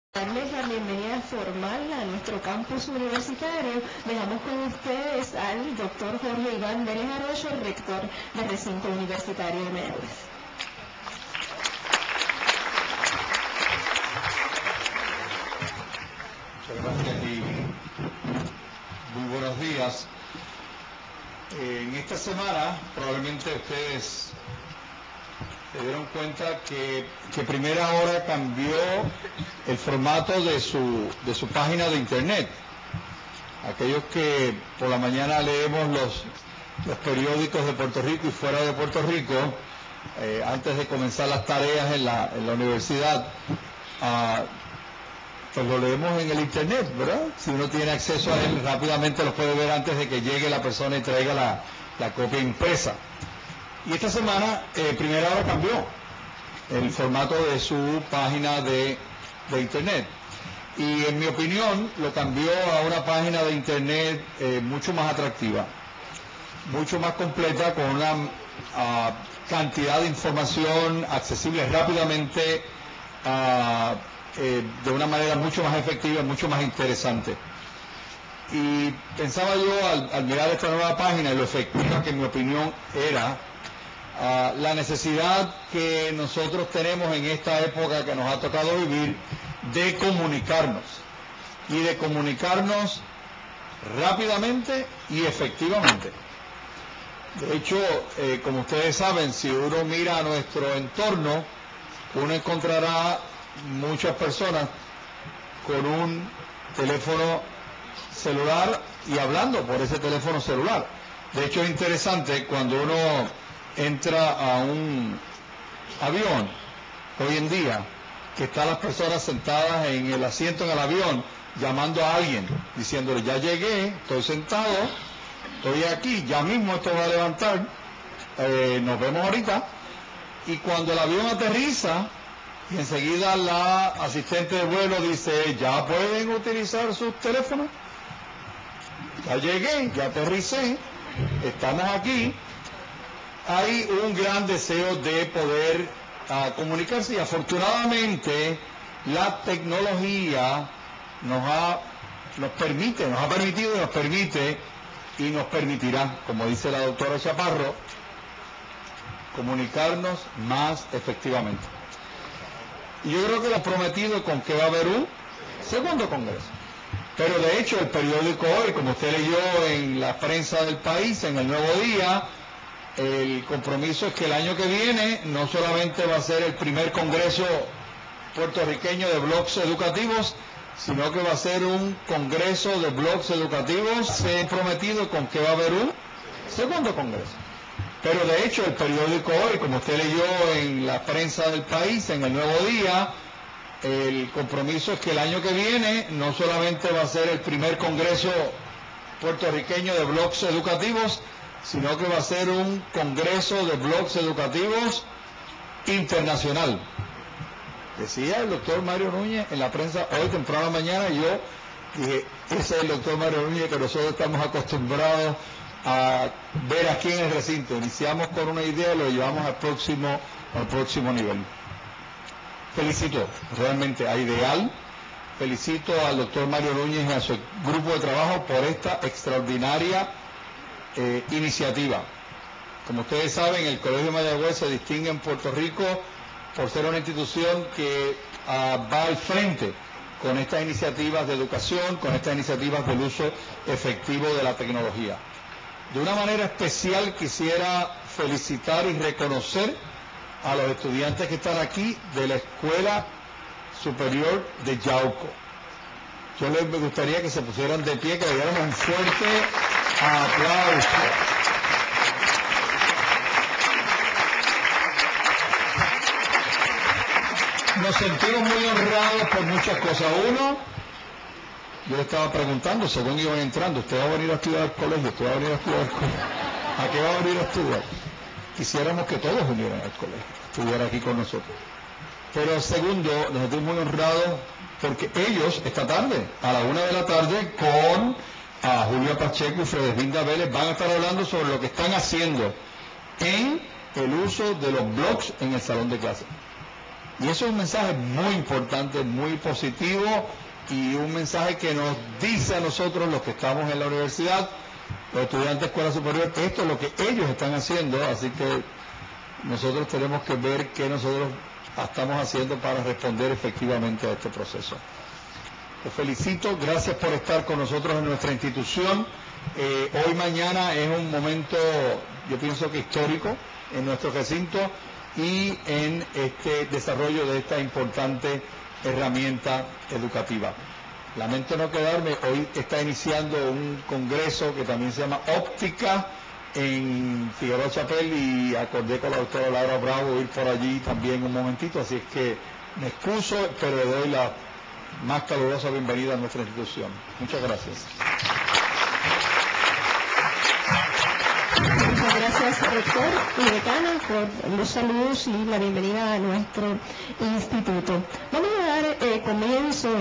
Darles la bienvenida formal a nuestro campus universitario. Dejamos con ustedes al doctor Jorge Iván Vélez Arroyo, rector del recinto universitario de Mayagüez. Muchas gracias y muy buenos días. En esta semana probablemente ustedes se dieron cuenta que Primera Hora cambió el formato de su página de internet. Aquellos que por la mañana leemos los periódicos de Puerto Rico y fuera de Puerto Rico, antes de comenzar las tareas en la universidad, pues lo leemos en el internet, ¿verdad? Si uno tiene acceso a él, rápidamente lo puede ver antes de que llegue la persona y traiga la copia impresa. Y esta semana, Primera Hora cambió el formato de su página de internet. Y en mi opinión, lo cambió a una página de internet mucho más atractiva, mucho más completa, con una cantidad de información accesible rápidamente, de una manera mucho más efectiva, mucho más interesante. Y pensaba yo al mirar esta nueva página y lo efectiva que en mi opinión era, la necesidad que nosotros tenemos en esta época que nos ha tocado vivir de comunicarnos, y de comunicarnos rápidamente y efectivamente. De hecho, como ustedes saben, si uno mira a nuestro entorno, uno encontrará muchas personas con un teléfono celular y hablando por ese teléfono celular. De hecho, es interesante cuando uno entra a un avión hoy en día, que están las personas sentadas en el asiento en el avión llamando a alguien, diciéndole: ya llegué, estoy sentado, estoy aquí, ya mismo esto va a levantar, nos vemos ahorita. Y cuando el avión aterriza, y enseguida la asistente de vuelo dice: ya pueden utilizar sus teléfonos, ya llegué, ya aterricé, estamos aquí. Hay un gran deseo de poder comunicarse, y afortunadamente la tecnología nos ha permitido y nos permite y nos permitirá, como dice la doctora Chaparro, comunicarnos más efectivamente. Y yo creo que lo ha prometido con que va a haber un segundo congreso. Pero de hecho el periódico hoy, como usted leyó en la prensa del país, en El Nuevo Día, el compromiso es que el año que viene no solamente va a ser el primer congreso puertorriqueño de blogs educativos, sino que va a ser un congreso de blogs educativos. Se ha prometido con que va a haber un segundo congreso. Pero de hecho el periódico hoy, como usted leyó en la prensa del país, en El Nuevo Día, el compromiso es que el año que viene no solamente va a ser el primer congreso puertorriqueño de blogs educativos, sino que va a ser un congreso de blogs educativos internacional. Decía el doctor Mario Núñez en la prensa hoy temprano a la mañana, y yo dije: ese es el doctor Mario Núñez que nosotros estamos acostumbrados a ver aquí en el recinto. Iniciamos con una idea y lo llevamos al próximo nivel. Felicito realmente a Ideal, felicito al doctor Mario Núñez y a su grupo de trabajo por esta extraordinaria iniciativa. Como ustedes saben, el Colegio de Mayagüez se distingue en Puerto Rico por ser una institución que va al frente con estas iniciativas de educación, con estas iniciativas del uso efectivo de la tecnología. De una manera especial quisiera felicitar y reconocer a los estudiantes que están aquí de la Escuela Superior de Yauco. Yo les gustaría que se pusieran de pie, que le diéramos un fuerte aplauso. Nos sentimos muy honrados por muchas cosas. Uno, yo le estaba preguntando, según iban entrando: ¿usted va a venir a estudiar al colegio? ¿Usted va a venir a estudiar al colegio? ¿A qué va a venir a estudiar? Quisiéramos que todos vinieran al colegio, estudiar aquí con nosotros. Pero segundo, nos sentimos muy honrados porque ellos, esta tarde, a la 1 de la tarde, con Julia Pacheco y Fredeslinda Vélez, van a estar hablando sobre lo que están haciendo en el uso de los blogs en el salón de clase. Y eso es un mensaje muy importante, muy positivo, y un mensaje que nos dice a nosotros, los que estamos en la universidad, los estudiantes de escuela superior, esto es lo que ellos están haciendo, así que nosotros tenemos que ver qué nosotros estamos haciendo para responder efectivamente a este proceso. Los felicito, gracias por estar con nosotros en nuestra institución. Hoy mañana es un momento, yo pienso que histórico, en nuestro recinto y en este desarrollo de esta importante herramienta educativa. Lamento no quedarme, hoy está iniciando un congreso que también se llama Óptica en Figueroa Chapel, y acordé con la doctora Laura Bravo ir por allí también un momentito, así es que me excuso, pero le doy la más calurosa bienvenida a nuestra institución. Muchas gracias. Muchas gracias, rector y decana, por los saludos y la bienvenida a nuestro instituto. Vamos a dar comienzo